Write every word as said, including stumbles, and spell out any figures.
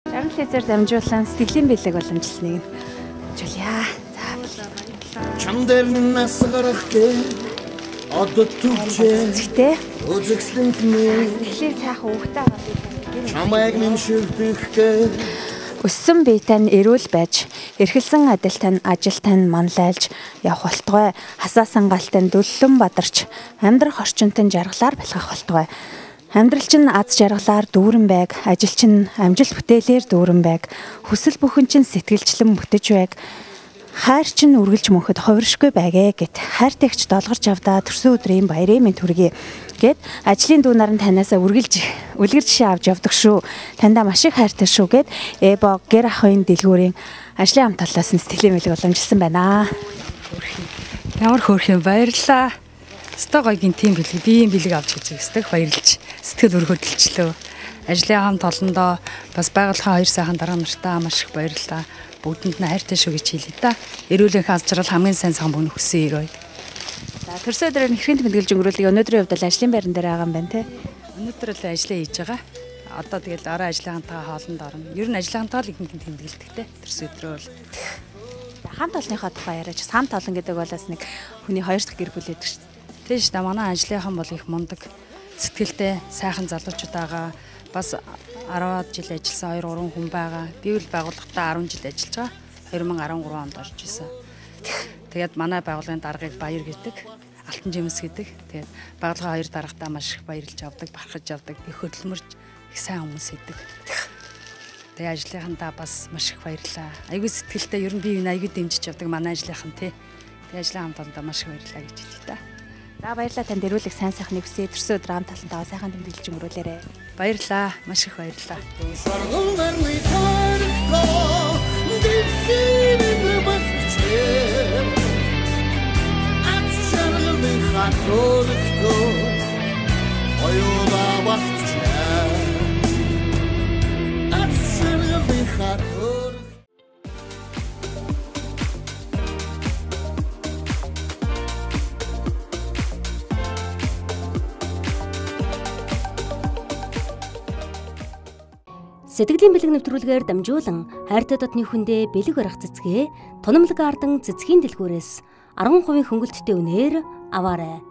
Жаргал хэлээр дамжуулан сэтгэлийн бэлэг боломжлсныг жуулъя. За чамдэр нас гарах гэ одоо түлчээ зэгтээ үзэгслэн тэмээ сэтгэлийн сайхан үгтэй байгаа. чамайг нэмшилдэх гэ өссөн биетэн эрүүл байж, эрхэлсэн адилтан ажилтан манлайлж явах болтугай. Хасаасан галтан дүллэн бадарч, амьдрах орчинтон жаргалаар бэлгэх болтугай. Амьдрал чинь аз жаргалаар дүүрэн байг, ажил чинь амжилт бүтээлээр дүүрэн байг, хүсэл бүхэн чинь сэтгэлчлэн бүтэж байг. Хайр чинь үргэлж мөнхөд хувиршгүй байгээ гэт хайртайгч долгорч авдаа төрсөн өдрийн баярын минь түргэе гэд ажлын дүүнаар нь танаасаа үргэлж үлгэр жишээ авч явдаг шүү. Тандаа маш их хайртай шүү гэд эбо гэр ахын дэлгүүрийн ажлын хамт талаас нь сэтгэлийн бэлэг боломжилсан байна. Ямар хөөрхөн баярлаа. Стогойгийн тим бэлэг, биеийн бэлэг авч үзэх баярлж сэтгэл өргөдөлчлөө. Ажлын хамт олондоо бас байгууллагын хоёр сайхан дараа нартаа маш их баярлалаа. Бүгдэнд нь хайртай шүү гэж хэлье та. Эрүүлэнх аз жаргал хамгийн сайн сан бүгд хүссэн ирээ. За төрсөн өдрийн эрхийн тэмдэглэж өнгөрүүлээ. Өнөөдрийн хувьд л ажлын байран дээр байгаа юм байна те. Өнөөдөр л ажиллаа хийж байгаа. Одоо тэгэл орой ажлынхантайгаа хоолнд орно. Ер нь ажлынхантайгаа л ихэнх тэмдэглэдэг те. Төрсөн өдрөө бол хамт олонныхоо тухай яриач. Хамт олон гэдэг бол бас нэг хүний хоёр дахь гэр бүл гэдэг шүү дээ. Тийм шүү дээ. Манай ажлынхан бол их мундаг, сэтгэлтэй, сайхан залуучууд байгаа. Бас арваад жил ажилласан хоёр гурван хүн байгаа. Би бол байгууллагатаа арван жил ажиллаж байгаа. две тысячи десять онд орж исэн. Тэгээд манай байгууллагын даргыг баяр гэдэг, Алтан жимс гэдэг. Тэгээд байгууллагын хоёр даргатаа маш их баярлж авдаг, бархаж авдаг, их хөдөлмөрч, их сайн хүмүүс идэг. Тэгээд ажлынхантаа бас маш их баярлаа. Аягүй сэтгэлтэй ер нь би энэ аягүй дэмжиж авдаг манай ажлынхан тий. Тэгээд ажлын хамт олондоо маш их баярлаа гэж хэлье та. За баярлалаа танд эрүүлэг сайн сайхны хүсье. Төрсөн өдөр хамт талантаа сайхан тэмдэглэж өнгөрүүлээрэй. Баярлалаа. Маш их баярлалаа. Сэтгэлийн бэлэг нэвтрүүлгээр дамжуулан хайртай дотны хүндээ бэлэг барих цэцгээ Тунамлаг Ардан цэцгийн дэлгүүрээс арван хувийн хөнгөлөлттэй үнээр аваарай.